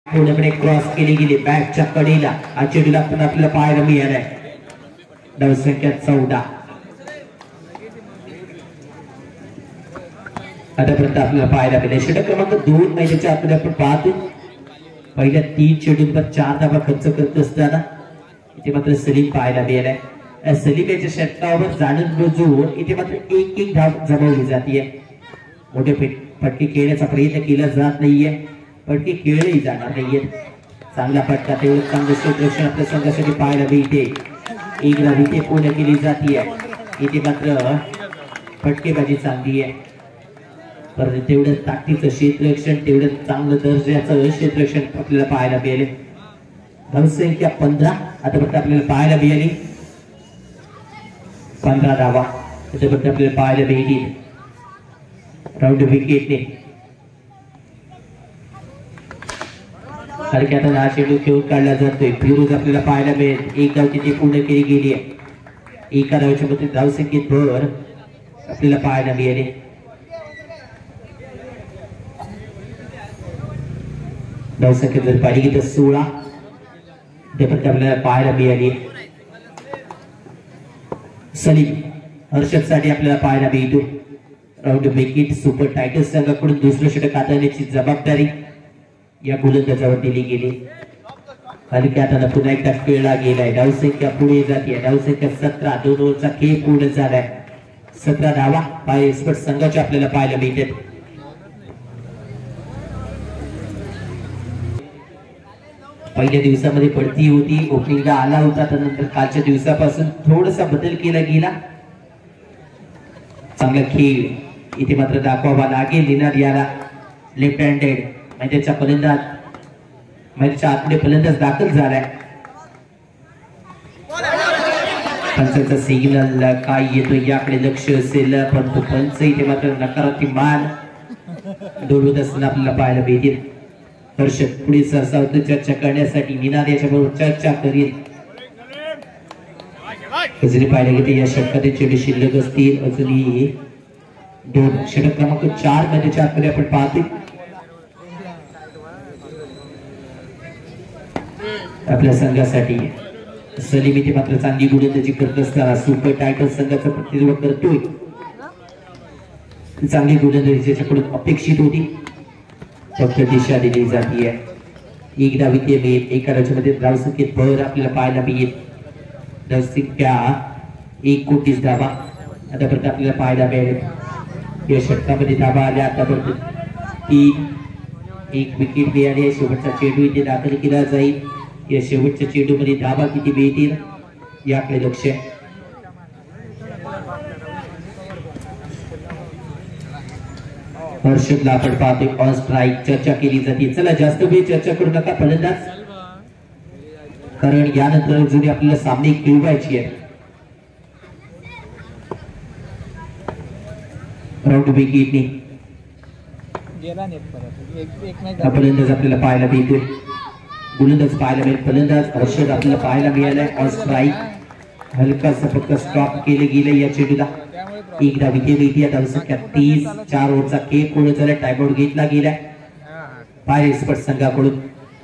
पूर्णपणे क्रॉस केली गेली बॅटच्या कडेला चेंडूला पण आपल्याला पाहायला मिळालाय. धावसंख्या 14. आतापर्यंत आपल्याला पाहायला मिळाले. षटक क्रमांक 2 मैदानाच्या आतमध्ये आपण पाहतो पहिल्या 3 चेंडूंवर 4 धावा खर्च करत असताना इथे मात्र सलीम पाहायला मिळालाय. सलीम याच्या षटकावर जाणून बुजून इथे मात्र एक धाव जमवली जाते. मोठे फटके खेळण्याचा प्रयत्न केला जात नाहीये. फटके खेळही जाणार नाहीये. चांगला फटका तेवढं चांगलं क्षेत्ररक्षण आपल्या संघासाठी पाहायला मिळते. एक धाव इथे पूर्ण केली जाते. इथे मात्र फटकेबाजी चांगली आहे. परंतु तेवढं ताकदीचं क्षेत्ररक्षण तेवढं चांगलं दर्जाचं क्षेत्ररक्षण आपल्याला पाहायला मिळाले. धावसंख्या 15. आतापर्यंत आपल्याला पाहायला मिळाली 15 धावा आतापर्यंत आपल्याला पाहायला मिळतील. राऊंड विकेटने हलक्यात हा चेंडू खेळून काढला जातोय. फिरोज आपल्याला पाहायला मिळेल. एक धाव तिथे पूर्ण केली गेली आहे. एका धावच्या मध्ये धावसंख्येत भर आपल्याला पाहायला मिळाले. धावसंख्या जर पाहिली तर 16 आपल्याला पाहायला मिळाली. सलीम हर्षद साठी आपल्याला पाहायला मिळतो. राऊंड विकेट सुपर टायटन्स संघाकडून दुसरं षटक हाताळण्याची जबाबदारी या गोलंदाजावर दिली गेली. हलक्या हाताने पुन्हा एकदा खेळला गेलाय. धावसंख्या पुढे जाते. धावसंख्या 17. 2 ओव्हरचा खेळ पूर्ण झालाय. 17 धावा पायस्पट संघाच्या आपल्याला पाहायला मिळतात. पहिल्या दिवसामध्ये पडती होती. ओपनिंगला आला होता. त्यानंतर कालच्या दिवसापासून थोडासा बदल केला गेला. चांगला खेळ इथे मात्र दाखवावा लागेल. लिनार याला लेफ्ट हँडेड मैदानाच्या फलंदाज मैदानाच्या आतमध्ये फलंदाज दाखल झालाय. पंचांचा सिग्नल काय येतो याकडे लक्ष असेल. परंतु पंच इथे मात्र नकारात्मक मान डोलवत असताना आपल्याला पाहायला मिळतील. हर्षद पुढे सरसावतो चर्चा करण्यासाठी. निनाद याच्याबरोबर चर्चा करील. अजूनही पाहिलं गेले या षटकातील चेंडू शिल्लक असतील. अजूनही 2 षटक क्रमांक 4 मध्ये 4 मध्ये आपण पाहतो आपल्या संघासाठी सलीम इथे मात्र चांगली गोलंदाजी करत असताना सुपर टायटन्स संघाचं प्रतिनिधित्व करतोय. चांगली गोलंदाजी त्याच्याकडून अपेक्षित होती. फक्त दिशा दिली जाते. एक धाव इथे मिळेल. एका धावमध्ये धावसंख्येत भर आपल्याला पाहायला मिळेल. धावसंख्या 29 धावा आतापर्यंत आपल्याला पाहायला मिळेल. या षटकामध्ये धावा आल्या आतापर्यंत 3. एक विकेट मिळाली आहे. शेवटचा चेंडू इथे दाखल केला जाईल. या शेवटच्या चेंडूमध्ये धावा किती मिळतील याकडे लक्ष. हर्षदला आपण पाहतोय ऑन स्ट्राईक. चर्चा केली जाते. चला जास्त वेळ चर्चा करू नका फलंदाज, कारण यानंतर जुने आपल्याला सामने खेळवायची आहे. राऊंड विकेटने फलंदाज आपल्याला पाहायला मिळतोय. गोलंदाज पाहायला मिळेल. फलंदाज हर्षद आपल्याला पाहायला मिळालाय ऑन स्ट्राईक. हलकासा फक्त स्टॉप केले गेले या चेंडूला. एक धाव इथे मिळते. धावसंख्या 30. 4 ओव्हरचा खेळ पूर्ण झाला. टाइमआउट घेतला गेलाय पायरेट्स संघाकडून.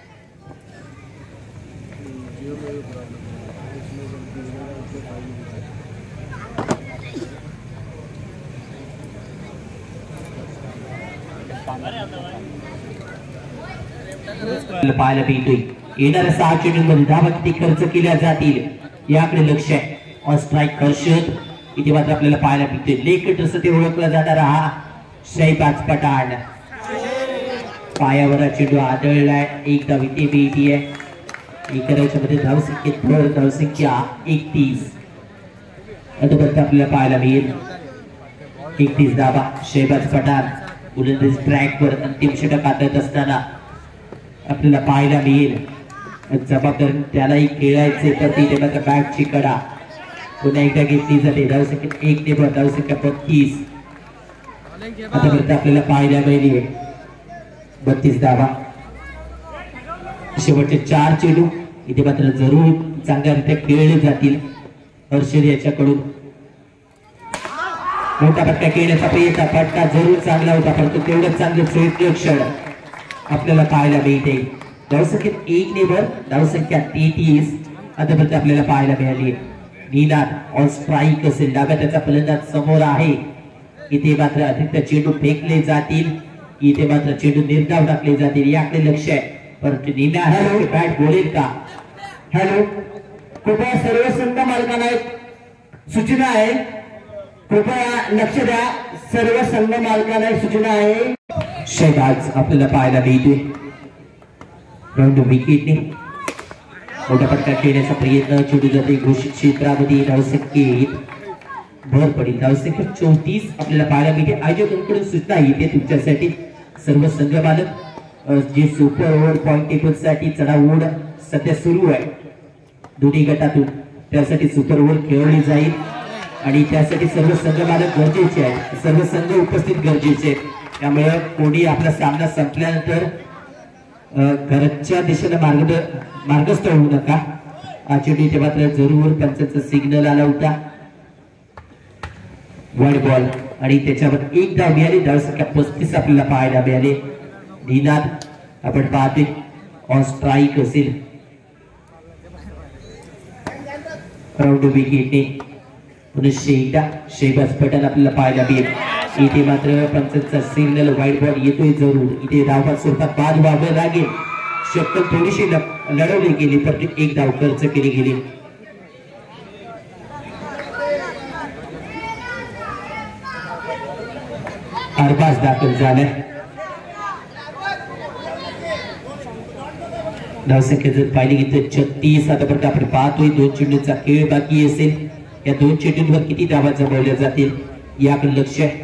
पाहायला मिळतोय येणाऱ्या 6 चेंडूंमध्ये धावा किती खर्च केल्या जातील याकडे लक्ष आहे. ऑन स्ट्राईक हर्षद इथे मात्र आपल्याला पाहायला मिळते. लेग कटर ते ओळखला जाणारा हा शहबाज पठाण. पायावर चेंडू आदळलाय. एक धाव इथे मिळते. एका धावमध्ये धावसंख्येत भर. धावसंख्या 31 आतापर्यंत आपल्याला पाहायला मिळेल. 31 धावा. शहबाज पठाण गोलंदाजी ट्रॅकवर अंतिम षटक हातात असताना आपल्याला पाहायला मिळेल. जबाबदारी त्यालाही खेळायचे. तर तिथे मात्र बॅटची कडा पुन्हा एकदा घेतली जाते. धावसंख्येत 1 ने भर. धावसंख्या 32 आतापर्यंत आपल्याला पाहायला मिळेल. 32 धावा. शेवटचे 4 चेंडू इथे मात्र जरूर चांगल्यारीत्या खेळले जातील. हर्षद याच्याकडून मोठा फटका खेळण्याचा प्रयत्न. फटका जरूर चांगला होता, परंतु तेवढंच चांगलं क्षेत्ररक्षण आपल्याला पाहायला मिळते. धावसंख्येत 1 ने भर, धावसंख्या 33 आतापर्यंत आपल्याला पाहायला मिळाली. निनाद ऑन स्ट्राईक असेल, डाव्या त्याचा फलंदाज समोर आहे. इथे मात्र अतिरिक्त चेंडू फेकले जातील, इथे मात्र चेंडू निर्धाव टाकले जातील, याकडे लक्ष आहे. परंतु निनाद बॅट बोलेल का? हॅलो, कृपया सर्व संघ मालकांना एक सूचना आहे, कृपया लक्ष द्या. सर्व संघ मालकांना एक सूचना आहे. शहबाज आपल्याला पाहायला मिळते. राऊंड विकेटने मोठा फटका खेळण्याचा प्रयत्न, चेंडू जाते घोषित क्षेत्रामध्ये, धावसंख्येत भर पडेल. धावसंख्या 34 आपल्याला पाहायला मिळते. आयोजकांकडून सूचना येते तुमच्यासाठी सर्व संघ मालक, जे सुपर ओव्हर पॉइंट टेबल साठी चढाओढ सध्या सुरू आहे दोन्ही गटातून, त्यासाठी सुपर ओव्हर खेळवली जाईल आणि त्यासाठी सर्व संघ मालक गरजेचे आहेत, सर्व संघ उपस्थित गरजेचे आहेत. त्यामुळे कोणी आपला सामना संपल्यानंतर घरच्या दिशेने मार्गस्थ होऊ नका. चेंडू इथे मात्र जरूर पंचांचा सिग्नल आला होता. वाईड बॉल आणि त्याच्यावर 1 धाव मिळाली. धावसंख्या 35 आपल्याला पाहायला मिळाले. निनाद आपण पाहतोय ऑन स्ट्राईक असेल. राऊंड विकेटने पुनश्च एकदा शहबाज पठाण आपल्याला पाहायला मिळेल. इथे मात्र पंचांचा सिग्नल, वाईड बॉल येतोय जरूर. इथे धावबाद स्वरूपात बाद व्हावं लागेल. शक्कल थोडीशी लढवली गेली, परंतु 1 धाव खर्च केली गेली. अरबाज दाखल झालाय. धावसंख्या जर पाहिली गेली तर 36 आतापर्यंत आपण पाहतोय. 2 चेंडूंचा खेळ बाकी असेल. या 2 चेंडूंवर किती धावा जमवल्या जातील याकडे लक्ष आहे.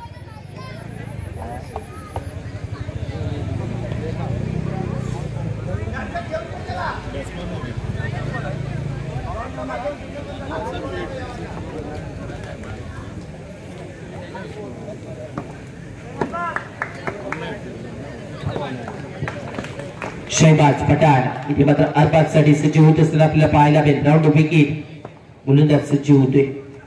शहबाज पठाण इथे मात्र अरबाज साठी सज्ज होत असताना आपल्याला पाहायला मिळेल. राऊंड विकेट, गोलंदाज सज्ज होतोय.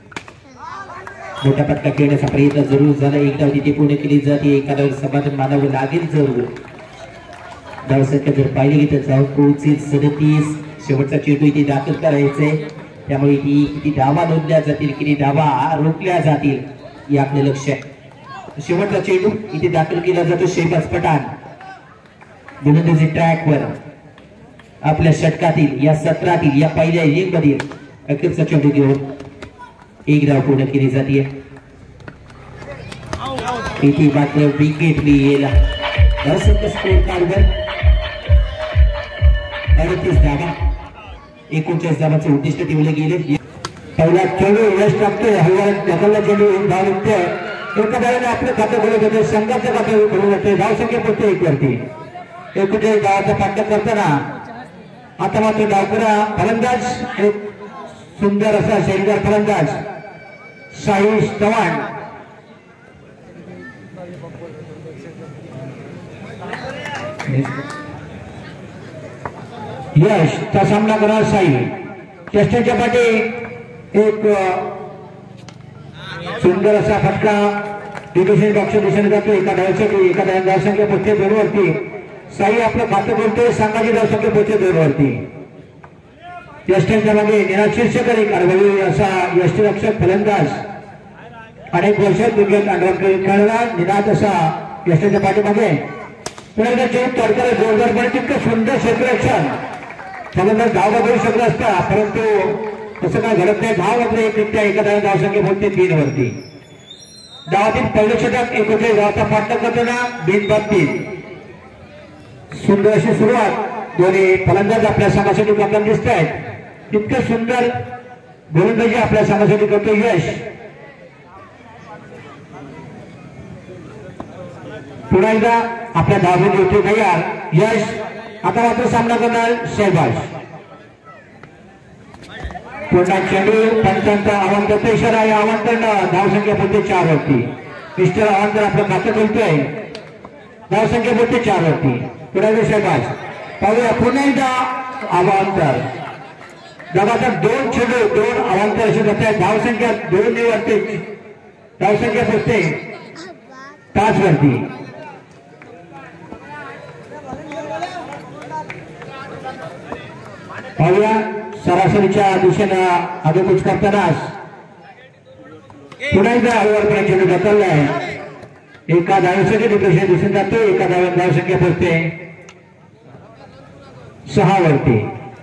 मोठा फटका खेळण्याचा प्रयत्न जरूर झाला. 1 धाव तिथे पूर्ण केली जाते. एखाद्यावर समाधान मानावं लागेल जरूर. धावसंख्या जर पाहिली गेली तर जाऊन पोहोचेल 37. शेवटचा चेंडू इथे दाखल करायचंय, त्यामुळे किती धावा नोंदल्या जातील, किती धावा रोखल्या जातील याकडे लक्ष आहे. शेवटचा चेंडू इथे दाखल केला जातो. शहबाज पठाण गोलंदाजी ट्रॅकवर आपल्या षटकातील, या सत्रातील, या पहिल्या इनिंग मधील अखेरचा चेंडू घेऊन 1 धाव पूर्ण केली जाते. इथे मात्र विकेट मिळेल. धावसंख्या स्कोर कार्डवर 38 धावा, 39 धावांचे उद्दिष्ट ठेवले गेले. पहिला चेंडू यश टाकतोय, हलवाला ढकलला चेंडू धाव निघतोय. एका धावाने आपलं खातं खोलत होते, संघाचं खातं खोलून जाते. धावसंख्या फक्त 1 वरती. 41 धावाचा पाठ्य करताना आता मात्र डावकरा फलंदाज, एक सुंदर असा शैलीदार फलंदाज साईश चव्हाण. यश चा सामना करणार साई. टेस्टच्या पाठी एक सुंदर असा फटका डिफेन्स बॉक्सच्या दिशेने जातो. एका धावसंख्या पोहोचते 2 वरती. साई आपलं खातं बोलतोय, संघाची धावसंख्या पोहोचते 2 वरती. यष्टीच्या मागे निनाद शीर्षकर एक अनुभवी असा यष्टीरक्षक फलंदाज, अनेक वर्ष क्रिकेट खेळला निनाद असा यष्टीच्या पाठीमागे. पुन्हा चेंडू तडकाला जोरदारपणे तितकं सुंदर क्षेत्ररक्षण फलंदाज धाव बघू शकला असता, परंतु तसं काय घडत नाही. धाव मात्र एकट्या एका धावसंख्या बोलते 3 वरती. धावातील पहिलं षटक 39 धावाचा पाठक करताना बिनबाद 3. सुंदर अशी सुरुवात दोन्ही फलंदाज आपल्या संघासाठी करताना दिसत आहेत. तितकं सुंदर गोलंदाजी आपल्या संघासाठी करतो यश. पुन्हा एकदा आपल्या धावून येतो तयार यश. आता मात्र सामना करणार शहबाज. पुन्हा चेंडू पंचांचा अवांतरचा इशारा आहे. अवांतरनं धावसंख्या बोलते 4 वरती. मिस्टर अवांतर आपलं खातं खोलतोय. धावसंख्या बोलते 4 वरती. पुन्हा शहबाज पाहूया. पुन्हा एकदा अवांतर. लगातार 2 चेंडू 2 अवांतर असे जात आहेत. धावसंख्या 2 वरती. धावसंख्या बोलते 5 वरती. पाहूया सरासरीच्या दिशेनं आगेकूच करतानाच पुन्हा एकदा हळूवारपणे चेंडू ढकललाय. एका धावेसाठी डिप्रेशन दिसून जातो. एका धाव्यात धावसंख्या पोहोचते 6 वरती.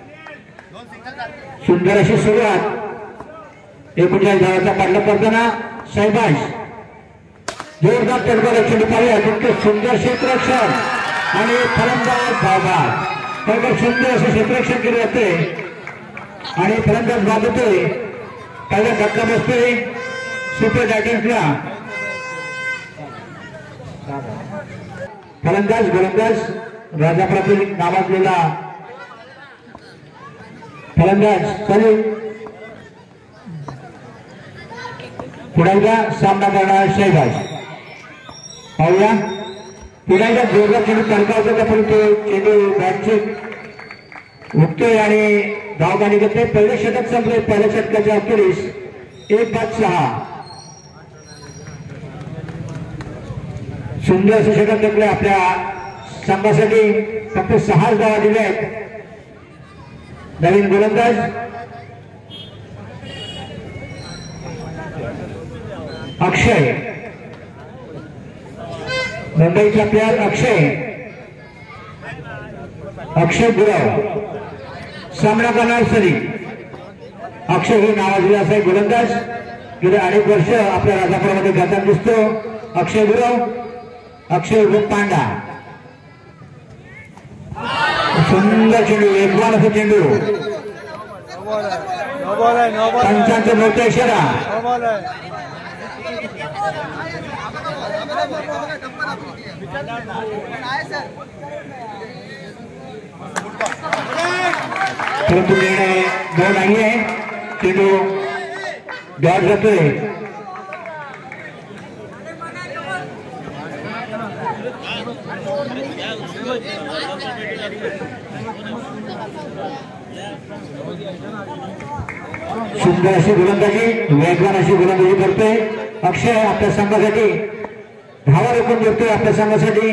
सुंदर अशी सुरुवात. 39 धावाचा पाडला करताना साईबाज जोरदार तडकाला चेंडू पाहिजे. तितके सुंदर क्षेत्ररक्षण आणि फलंदाज धावबाद. तर सुंदर असे क्षेत्ररक्षण केले जाते आणि फलंदाज बाद होतोय. पहिला धक्का बसतोय सुपर टायटन्सला. फलंदाज गोलंदाज राजापुरातील नावाजलेला फलंदाज चालू. पुन्हा एकदा सामना करणार शहबाज. पाहूया पुन्हा एकदा जोरदार चेंडू तडकावतो का परंतु चेंडू बॅटचे उठतोय आणि धावगाडी घेतोय. पहिले षटक संपले. पहिल्या षटकाच्या अखेरीस 1-6. सुंदर असे षटक घेतले. आपल्या संघासाठी फक्त 6 धावा दिल्या आहेत. नवीन गोलंदाज अक्षय. मुंबईचा प्लेयर अक्षय गुरव सामना करणार सरी. अक्षय हे नावाजलेला असा एक गोलंदाज गेले अनेक वर्ष आपल्या राजापुरामध्ये गाताना दिसतो. अक्षय गुरव. अक्षय उर्फ पांडा. सुंदर चेंडू. एकवान असं चेंडू. पंचांचा मोठा इशारा. परंतु निर्णय न नाहीये. चेंडू डॉट जातोय. सुंदर अशी गोलंदाजी. वेगवान अशी गोलंदाजी करतोय अक्षय. आपल्या संघासाठी धावा रोखून देतोय. आपल्या संघासाठी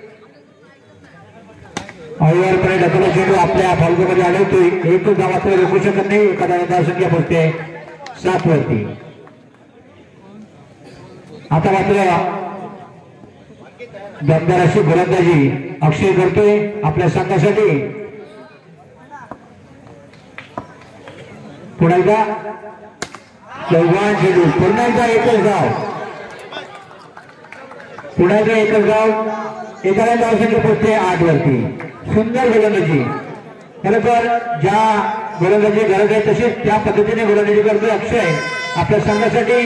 हळूवारपणे ढकलला चेंडू आपल्या फॉल्गोमध्ये आढळतोय. एकच धावा तो रोखू शकत नाही. एखाद्या धावसंख्या पोहोचते 7 वरती. आता मात्र दमदार अशी गोलंदाजी अक्षय करतोय आपल्या संघासाठी. पुन्हा एकदा चौहान चेंडू. पुन्हा एकदा एकच धाव. पुन्हा एकदा एकच धाव. एखाद्या धावसंख्या पोहोचते 8 वरती. सुंदर गोलंदाजी. खरोखर ज्या गोलंदाजी गरज आहे तशीच त्या पद्धतीने गोलंदाजी करतोय अक्षय आपल्या संघासाठी.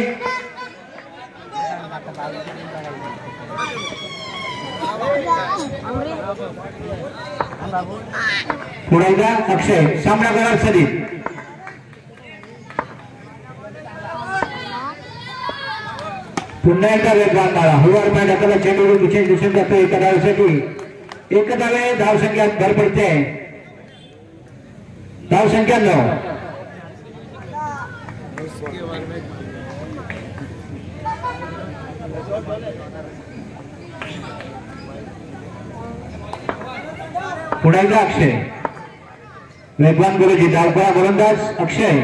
पुन्हा एकदा अक्षय सामना करणार सलीम. पुन्हा एकदा वेगवान मारा. हळूवारपणे ढकलला चेंडू विशेष दिसून जातो. एका धावेसाठी. एक धावे धावसंख्या भर पडते. धावसंख्या 9. पुन्हा एकदा अक्षय. वेगवान गोलंदाजी. धावपळा गोलंदाज अक्षय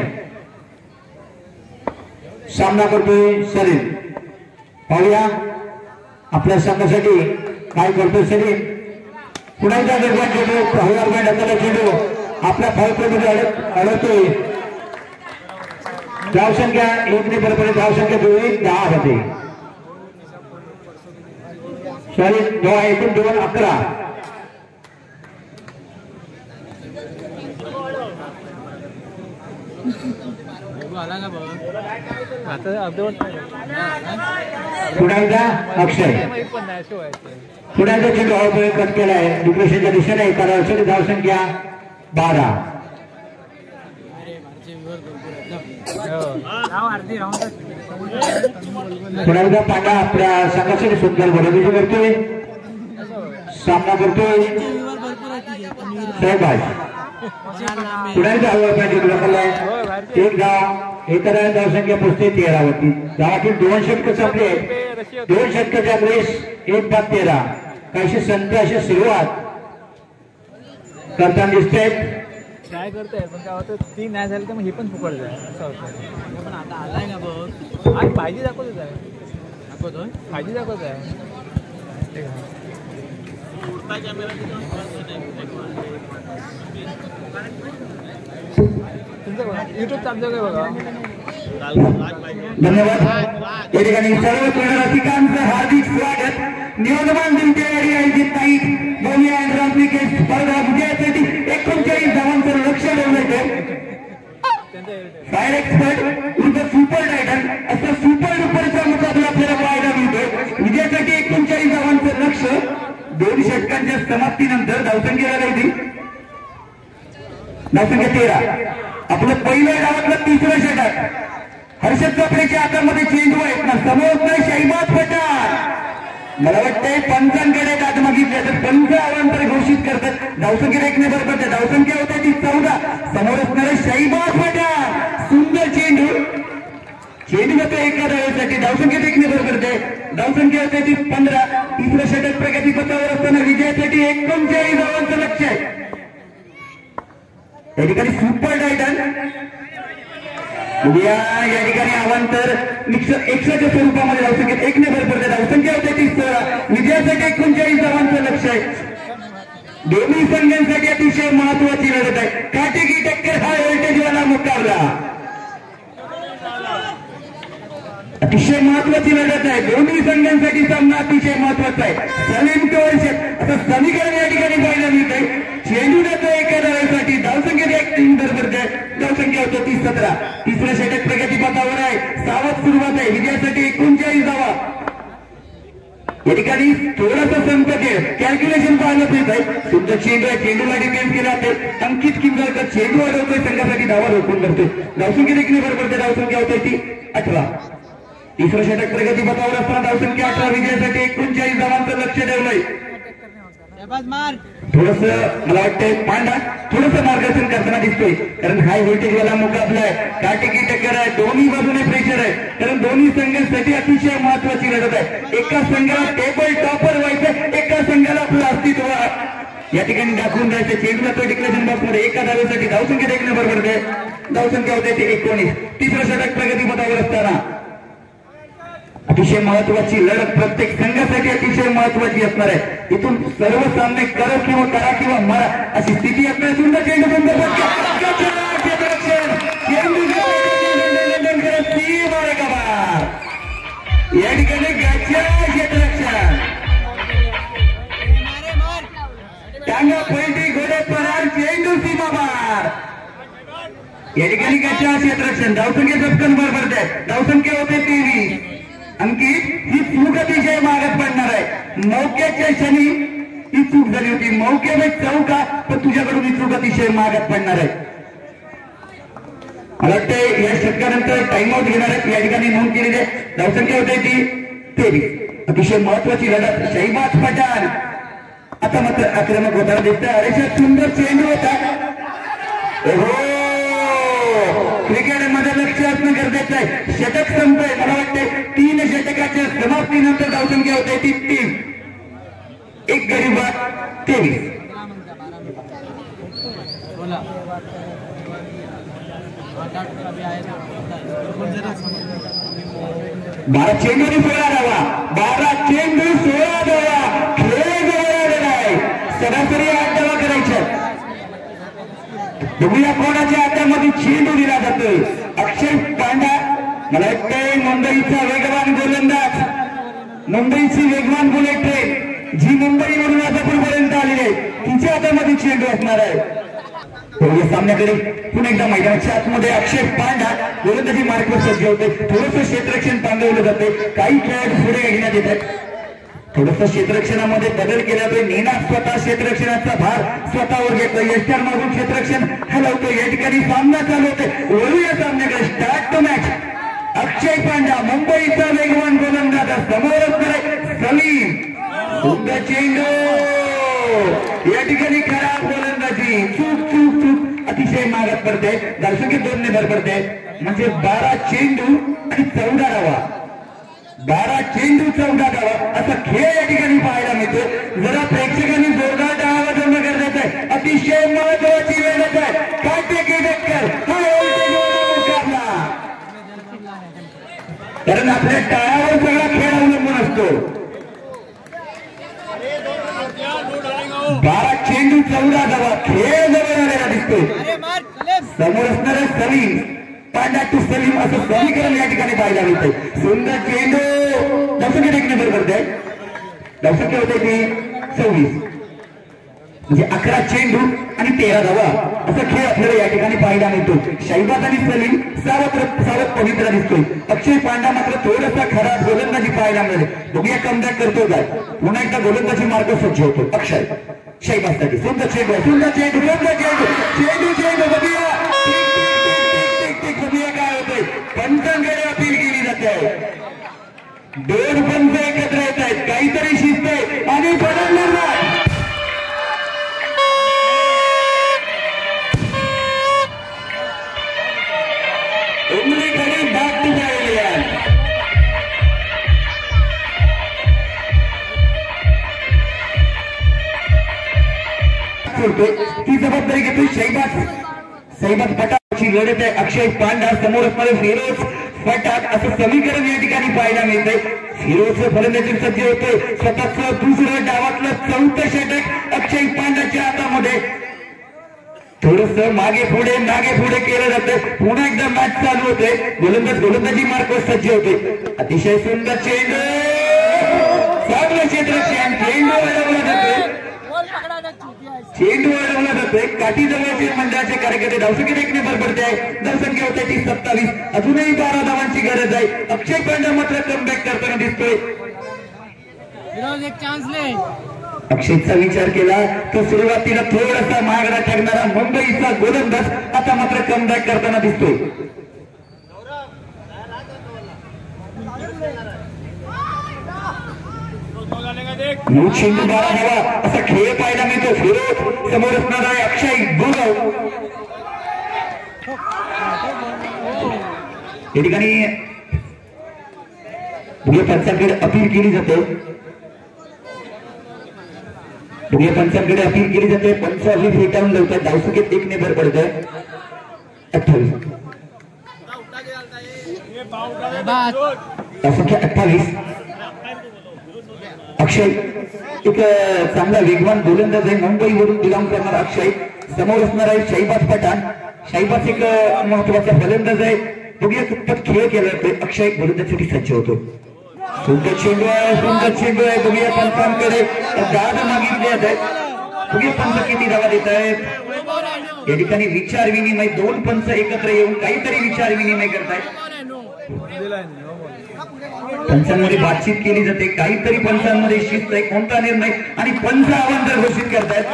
सामना करतोय सलीम. पाहूया आपल्या संघासाठी काय करतोय सलीम. पुन्हा एकदा वेगवान चेंडू. हळूवारपणे ढकलला चेंडू आपल्या फॉल्गोमध्ये अडवतोय. धावसंख्या 1 बरोबर. धावसंख्या 10 होते. सॉरी 2 11. पुन्हा एकदा अक्षय. पुन्हा एकदा चेंडू हळूवारपणे कट केलाय डिप्रेशनच्या दिशेने. एका धावेसाठी धावसंख्या 12. पुन्हा एकदा पांडा आपल्या संघासाठी सुंदर गोलंदाजी करतोय. सामना करतोय शहबाज. पुन्हा एकदा हळूवारपणे चेंडू ढकललाय. एक धाव. एका धावसंख्या पोहोचते 13 वरती. धावातील 2 षटकं संपले. 2 षटकाच्या वेळेस 1-13. काहीशी संत अशी सुरुवात. करताना दिसत आहेत. ट्राय करताय पण काय होतं ती नाही झाली तर मग हे पण फुकट जाय असं होतं. पण आता आलाय ना बघ आज पाहिजे दाखवतच आहे दाखवतोय पाहिजे दाखवत आहे तुमचं बघा युट्यूब चालतं काय बघा. धन्यवाद. या ठिकाणी सर्व रसिकांचं हार्दिक स्वागत. नियोजमान दिवशी आयोजित नाही गोविया अँड रामक्रिकेट स्पर्धा विजयासाठी 39 धावांचं लक्ष ठेवलं. फायर एक्सपर्ट उर्फ सुपर टायटन असं सुपर डुपरचा मुकाबला आपल्याला पाहायला मिळतो. विजयासाठी 39 धावांचं लक्ष. 2 षटकांच्या समाप्तीनंतर धावसंख्येला राहिली धावसंख्या 13. आपलं पहिल्या डावातलं 3रं षटक. हर्षद चोपडेच्या हातामध्ये चेंडू आहेत ना समोर शैबाज पठाण. मला वाटतंय पंचांकडे दाद मागितले तर पंच अवांतर घोषित करतात. धावसंख्येला 1 ने भर पडते. धावसंख्या होते ती 14. समोर असणारे शैबाज पठाण. सुंदर चेंडू होते एका धावेसाठी. धावसंख्येत 1 ने भर पडते. धावसंख्या होते ती 15. 3रं षटक प्रगतीपथावर असताना विजयासाठी 39 धावांचं लक्ष आहे. या ठिकाणी सुपर टायटन या ठिकाणी अवांतर 100च्या स्वरूपामध्ये धावसंख्येत 1 ने भर पडते. धावसंख्या होते ती 16. विजयासाठी 39 धावांचं लक्ष आहे. दोन्ही संघांसाठी अतिशय महत्वाची लढत आहे. काटेकी टक्कर हा व्होल्टेजवाला मुकाबला. अतिशय महत्वाची लढत आहे. दोन्ही संघांसाठी सामना अतिशय महत्वाचा आहे. सलीम टोळशे असं समीकरण या ठिकाणी पाहायला मिळते. चेंडू जातो एका धावेसाठी. धावसंख्येत 1 बरोबर धावसंख्या होतो ती 17. 3रं षटक प्रगतीपथावर आहे. सावध सुरुवात आहे. विजयासाठी 39 धावा. या ठिकाणी थोडासा संपते कॅल्क्युलेशन पाहायला मिळत आहे. सुद्धा चेंडू आहे. चेंडूला डिफेन्स केला जाते. अंकित किंजळकर चेंडू अडवतोय संघासाठी धावा रोखून करतोय. धावसंख्येत 1 ने भर पडते. धावसंख्या होते ती 18. 3रं षटक प्रगतीपथावर असताना धावसंख्या 18. विजयासाठी 39 धावांचं लक्ष ठेवलंय. थोडस मला वाटतंय पांडा थोडस मार्गदर्शन करताना दिसतोय. कारण हाय व्होल्टेज वाला मुकाबला आहे. काटेकी टक्कर आहे. दोन्ही बाजूने प्रेशर आहे. कारण दोन्ही संघांसाठी अतिशय महत्वाची लढत आहे. एका संघाला टेबल टॉपर व्हायचं. एका संघाला आपलं अस्तित्व या ठिकाणी दाखवून द्यायचं. चेंडूला तो डिक्लेरेशन बॉक्स मध्ये एका धावेसाठी धावसंख्येत 1 ने भर पडते. धावसंख्या होते ती 19. 3रं षटक प्रगतीपथावर असताना अतिशय महत्वाची लढत प्रत्येक संघासाठी अतिशय महत्वाची असणार आहे. इथून सर्व सामने करा किंवा मरा अशी स्थिती असणार. सुंदर चेंडू सुंदर या ठिकाणी क्षेत्ररक्षण टांगा पलटी घोडे परार चेंडू सीमाबार. या ठिकाणी गच्चा क्षेत्ररक्षण. धावसंख्या चटकन भर पडते. धावसंख्या होते 23. अंकित ही चूक अतिशय मागत पडणार आहे. मौक्याच्या क्षणी ही चूक झाली होती. मौक्याने चौका पण तुझ्याकडून ही चूक अतिशय मागत पडणार आहे. मला वाटतं या षटकानंतर टाइम आउट घेणार आहेत. या ठिकाणी नोंद केलेली आहे. धावसंख्या होते ती 23. अतिशय महत्वाची लढत. शैबाज पठाण आता मात्र आक्रमक होताना दिसतंय. अरेशा सुंदर चेंडू होता. क्रिकेटमध्ये लक्ष असणं गरजेचं आहे. षटक संपतंय. मला वाटते 3 षटकाच्या समाप्तीनंतर धावसंख्या होते ती 3. 1 गरीबात 23. 12 चेंडू 16 धावा. 12 चेंडू 16 धावा. खेळ जवळ आलेला आहे. सरासरी 8 धावा करायच्या. बघूया कोणाच्या हातामध्ये चेंडू दिला जातोय. अक्षय पांडा मला वाटतंय मुंबईचा वेगवान गोलंदाज. मुंबईची वेगवान बुलेट ट्रेन जी मुंबईवरून राजापूरपर्यंत आलेली आहे तिच्या हातामध्ये चेंडू असणार आहे. या सामन्याकडे पुन्हा एकदा मैदानाच्या आतमध्ये अक्षय पांडा गोलंदाजी मार्कवर सज्ज होते. थोडंसं क्षेत्ररक्षण पांगवलं जाते. काही खेळाडू पुढे घेण्यात येतात. थोडंसं क्षेत्ररक्षणामध्ये बदल केला जातोय. नीना स्वतः क्षेत्ररक्षणाचा भार स्वतःवर घेतोय. यष्टर मागून क्षेत्ररक्षण हलवतोय. या ठिकाणी सामना चालू होतोय. वळूया सामन्याकडे. Start to match. Akshay Panda मुंबईचा वेगवान गोलंदाज. समोर असणारे सलीम. सुंदर चेंडू या ठिकाणी खराब गोलंदाजी. चूक अतिशय मागत पडते. धावसंख्येत 2 ने भर पडते. म्हणजे 12 चेंडू आणि 14 धावा. 12 चेंडू 14 धावा असा खेळ या ठिकाणी पाहायला मिळतो. जरा प्रेक्षकांनी जोरदार टाळ्या वाजवणं गरजेचं आहे. अतिशय अतिशय महत्वाची वेळ आहे. काटेकी टक्कर हा मुकाबला, कारण आपल्या टाळ्यावर सगळा खेळ अवलंबून असतो. 12 चेंडू 14 धावा, खेळ जवळ आलेला दिसतोय. समोर असणारा सलीम, पांडा टू सलीम असं समीकरण या ठिकाणी पाहायला मिळतंय. सुंदर चेंडू धावसंख्या एक नंबर करते. धावसंख्या होते ती 26, म्हणजे 11 चेंडू आणि 13 धावा असा खेळ आपल्याला या ठिकाणी पाहायला मिळतो. शाहिबाद आणि सलीम सावध पवित्र दिसतोय. अक्षय पांडा मात्र थोडासा खराब गोलंदाजी पाहायला मिळाली. बघूया कमबॅक करतो काय, पुन्हा एकदा गोलंदाजी मार्ग सज्ज होतो. अक्षय शाहिबादसाठी सुंदर चेंडू, सुंदर चेंडू, सुंदर चेंडू, चेंडू चेंडू. बघूया बघूया काय होतंय. पंचांकडे अपील केली जाते. 2 पंच एकत्र येत आहेत, काहीतरी शिस्त आहे आणि बदलणार उंगलीकडे बाग तुझायली आहे. ती जबाबदारी घेतोय शाहिबाद फटाकची लढत आहे. अक्षय पांडा समोर असणारे फिरोज फटाक असं समीकरण या ठिकाणी पाहायला मिळतंय. फिरोजचं फलंदाजी सज्ज होतोय. स्वतःच दुसरं डावातलं 4थं षटक अक्षय पांड्याच्या हातामध्ये. थोडस मागे पुढे केलं जातं. पुन्हा एकदा मॅच चालू होते. गोलंदाजी मार्ग सज्ज होते. अतिशय सुंदर चेंडू, चांगलं क्षेत्ररक्षण, चेंडू अडवला जातोय. काठी जवळचे मंडळाचे कार्यकर्ते. धावसंख्या एक नंबर पडते आहे. धावसंख्या होते ती 27. अजूनही 12 धावांची गरज आहे. अक्षय पांडा मात्र कमबॅक करताना दिसतोय. अक्षयचा विचार केला तर सुरुवातीला थोडासा महागडा ठरणारा मुंबईचा गोलंदाज आता मात्र कमबॅक करताना दिसतोय. नऊ चेंडू 12 धावा असा खेळ पाहायला मिळतो. फिरोज समोर असणारा आहे अक्षय गुरव. या ठिकाणी पंचांकडे अपील केली जाते. पंचांकडे अपील केली जाते. पंचावली फेटाळून लावतात. धावसंख्येत 1 नंबर पडतोय 28. धावसंख्या 28. अक्षय एक चांगला वेगवान गोलंदाज आहे. मुंबईवरून बिलॉंग करणारा अक्षय. समोर असणार आहे शाहिबाद पठाण. शाहिबाद एक महत्वाचा फलंदाज आहे. बघूया कितपत खेळ केला जातोय. अक्षय गोलंदाजीसाठी सज्ज होतो. सुंदर चेंडू आहे. बघूया पंचांकडे दाद मागितले जात आहेत. बघूया पंच किती धावा देत आहेत. या ठिकाणी विचार विनिमय, 2 पंच एकत्र येऊन काहीतरी विचार विनिमय करतायत. पंचांमध्ये बातचीत केली जाते. काहीतरी पंचांमध्ये शिस्त आहे. कोणता निर्णय आणि पंच अवांतर घोषित करतायत.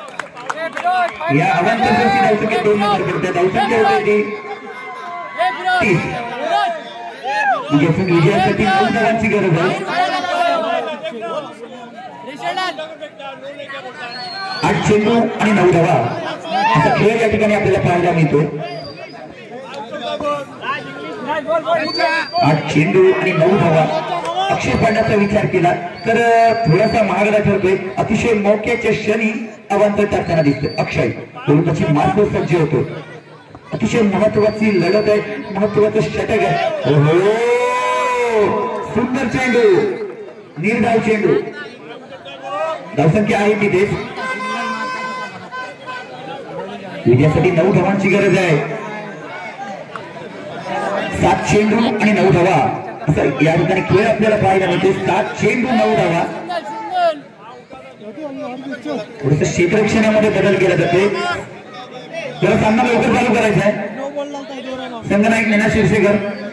या अवांतर घोषित धावसंख्या 2 नंबर करतात. धावसंख्या होते ती 30. विजयासाठी 9 धावांची गरज आहे. 8 चेंडू आणि 9 धावा असा खेळ या ठिकाणी आपल्याला पाहायला मिळतो. 8 चेंडू आणि 9 धावा. अक्षय पांड्याचा विचार केला तर थोडासा महागडा ठरतोय. अतिशय मौक्याच्या क्षणी अवांतर टाकताना दिसतोय. अक्षय गोलंदाजी मार्ग सज्ज होतो. अतिशय महत्वाची लढत आहे. महत्वाचं षटक आहे. सुंदर चेंडू, निर्धाव चेंडू. धावसंख्या आहे तिथेच. विजयासाठी 9 धावांची गरज आहे. 7 चेंडू आणि 9 धावा असं या ठिकाणी खेळ आपल्याला पाहायला मिळते. 7 चेंडू 9 धावा. थोडस क्षेत्ररक्षणामध्ये बदल केला जाते. जरा सामना लवकर चालू करायचा आहे. संघनायक नेना शिरसेकर.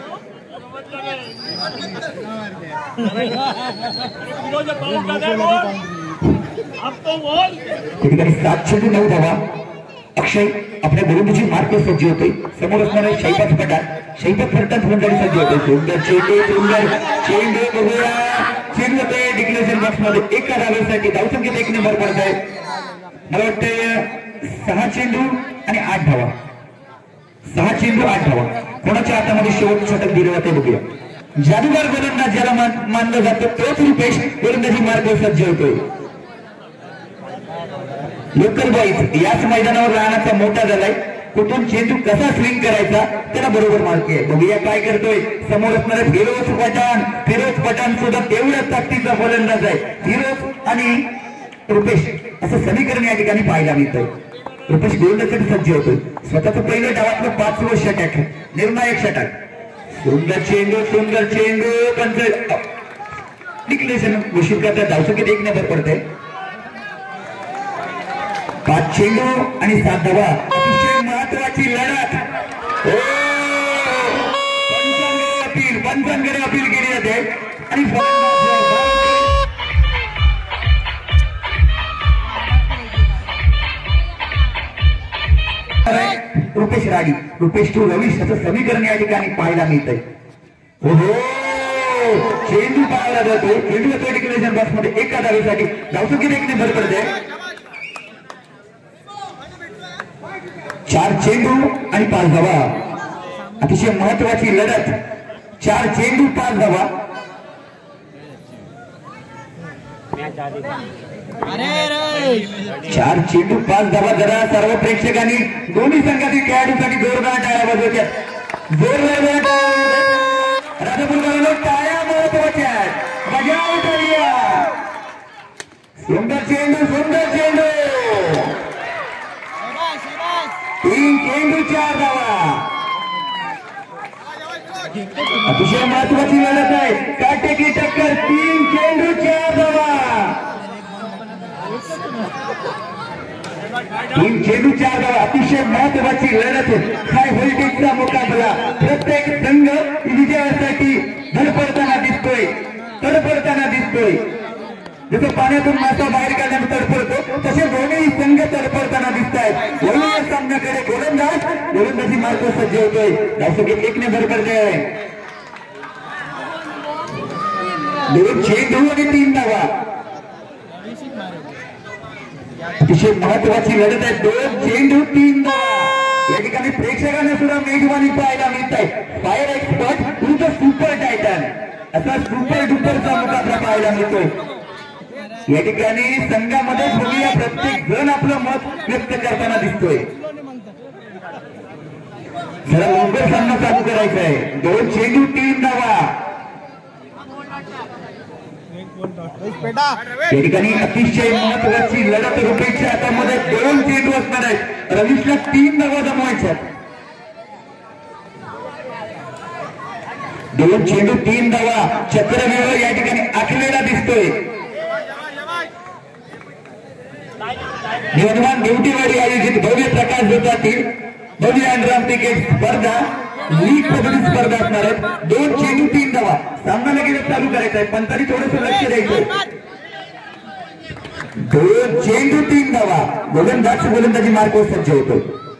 ठिकाणी 7 चेंडू 9 धावा. अक्षय आपल्या गोलंदाजी मार्ग सज्ज होते. समोर असणारे शाहिबाद फटाण फलंदाजी सज्ज होते. सुंदर चेंडू बघूया. चेंडू होते डिक्लेरेशन बॉक्स मध्ये. एका धावेसाठी धावसंख्येत 1 नंबर पडत आहे. मला वाटते 6 चेंडू आणि 8 धावा. 6 चेंडू 8 धावा. कोणाच्या हातामध्ये शेवट षटक दिलं जाते बघूया. जादूगार गोलंदाज ज्याला मानलं जातं तोच रुपेश गोलंदाजी मार्ग सज्ज होतोय. लोकल बॉईज याच मैदानावर लहानाचा मोठा झालाय. कुठून चेंडू कसा स्विंग करायचा त्याला बरोबर माहिती आहे. बघूया काय करतोय समोर असणारे फिरोज पठाण सुद्धा तेवढ्याच ताकदीचा फलंदाज आहे. फिरोज आणि रुपेश असं समीकरण या ठिकाणी पाहायला मिळतंय. रुपेश गोलंदाजीसाठी सज्ज होतोय. स्वतःच पहिलं डावातलं 5वं षटक, निर्णायक षटक. सुंदर चेंडू पंच डिक्लेरेशन घोषित करतात. धावसंख्येत 1 नंबर पडते. 5 चेंडू आणि 7 धावा. अतिशय महत्वाची लढत. पंचांकडे अपील केली जाते आणि रुपेश राडी, रुपेश टू रवीश असं समीकरण या ठिकाणी पाहायला मिळतंय. ओहो चेंडू पाहायला जातो. चेंडू येतो डिक्लेरेशन बॉक्स मध्ये एका धावेसाठी. धावसंख्येत 1 नंबर पडते. 4 चेंडू आणि 5 धावा. अतिशय महत्वाची लढत. 4 चेंडू 5 धावा. 4 चेंडू 5 धावा. जरा सर्व प्रेक्षकांनी दोन्ही संघातील खेळाडूंसाठी जोरदार टाळ्या वाजवल्या. जोरदार राजापूरकरांनो टाळ्या महत्वाच्या आहेत. बजाव टाळ्या. सुंदर चेंडू 3 चेंडू 4 धावा. अतिशय महत्वाची लढत आहे. काटेकी टक्कर. 3 चेंडू 4 धावा. 3 चेंडू 4 धावा. अतिशय महत्वाची लढत. हाय व्होल्टेजचा मुकाबला. प्रत्येक संघ विजयासाठी धडपडताना दिसतोय. जसं पाण्यातून मासा बाहेर काढण्यात तडफडतो तसे दोन्ही संघ तडफडताना दिसत आहेत. या सामन्याकडे गोलंदाजी मार्ग सज्ज होतोय. धावसंख्येत 1 नंबर करते. 2 चेंडू आणि 3 धावा. अतिशय महत्वाची लढत आहे. 2 चेंडू 3 धावा. या ठिकाणी प्रेक्षकांना सुद्धा मेजवानी पाहायला मिळत आहे. फायर एक्सपर्ट विरुद्ध सुपर टायटन असा सुपर डुपरचा मुकाबला पाहायला मिळतो. या ठिकाणी संघामध्ये बघूया प्रत्येक जण आपलं मत व्यक्त करताना दिसतोय. जरा लवकर सामना चालू करायचा आहे. 2 चेंडू 3 धावा. या ठिकाणी अतिशय महत्वाची लढत. रुपेशच्या हातामध्ये 2 चेंडू असणार आहेत. रवीशला 3 धावा जमवायच्या. 2 चेंडू 3 धावा. चक्रव्यूह या ठिकाणी आखलेला दिसतोय. निवडवान ड्युटीवाडी आयोजित भव्य प्रकाश जोतातील भव्य अंडरआर्म क्रिकेट स्पर्धा लीग पद्धती स्पर्धा असणार आहेत. 2 चेंडू 3 धावा. सामना लगेच चालू करायचा आहे. पंचांनी थोडंसं लक्ष द्यायचं. 2 चेंडू 3 धावा. गोलंदाजी मार्गावर सज्ज होतो.